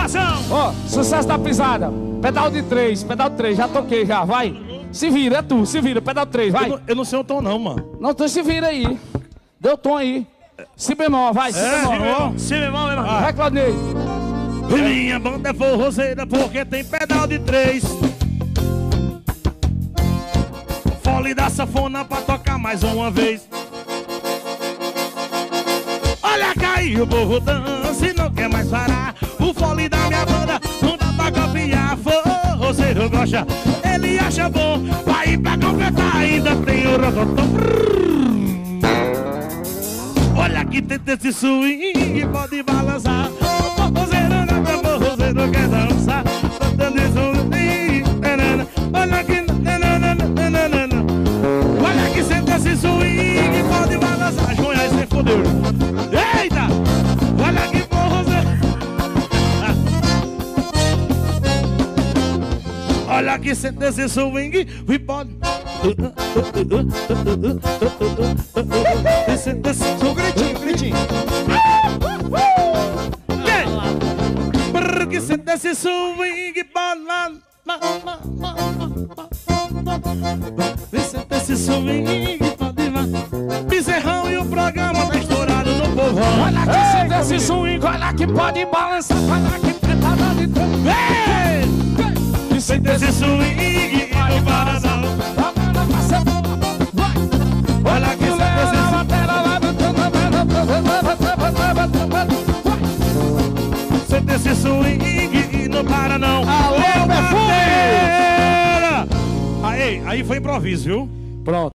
Invasão! Ó, sucesso da pisada. Pedal de 3, já toquei já, vai. Se vira, é tu, se vira, pedal 3, vai. Eu não sei o tom não, mano. Não, tu se vira aí. Deu tom aí. Si bemol, vai, si bemol. Si bemol, meu irmão. Vai, Claudinei. Minha banda é forrozeira porque tem pedal de 3. Fole da sanfona pra tocar mais uma vez. Olha, caiu, o povo dança e não quer mais parar. O fole da minha banda não dá pra copiar. Forrozeiro gosta, ele acha bom. Vai pra completar, ainda tem o rocotão. Olha que tenta esse swing, pode balançar. O forrozeiro não é forrozeiro, quer dançar. Botando esse swing, olha que... Olha que senta esse swing, pode balançar. João, aí você fodeu. Eita! Olha que forrozeiro. Olha que senta esse swing, e pode... O gritinho, o gritinho. Que senta esse swing, bola. Senta esse swing, pode ir. Bezerrão e o programa tá estourado no povão. Olha que senta esse swing, olha que pode balançar. Olha que pedal de 3. Que senta esse swing e não para não. Olha que senta esse swing. Senta esse swing e não para não. Alô, perfume! Aí foi improviso, viu? Pronto.